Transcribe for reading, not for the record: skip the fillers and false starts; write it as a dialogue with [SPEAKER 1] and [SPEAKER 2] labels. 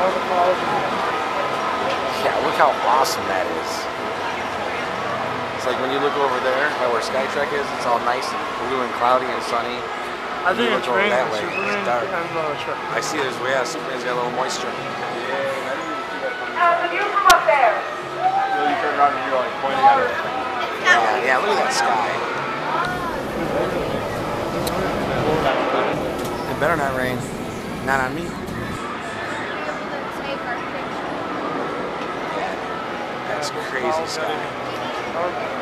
[SPEAKER 1] Yeah, look how awesome that is. It's like when you look over there by where Skytrek is, it's all nice and blue and cloudy and sunny.
[SPEAKER 2] I think it's raining.
[SPEAKER 1] That way,
[SPEAKER 2] Superman
[SPEAKER 1] it's dark.
[SPEAKER 2] and
[SPEAKER 1] I see it as well. Yeah, Superman's got a little moisture.
[SPEAKER 3] How's the view from up there?
[SPEAKER 4] You turn around and you're like pointing at it.
[SPEAKER 1] Yeah, look at that sky. It better not rain. Not on me. That's crazy sky.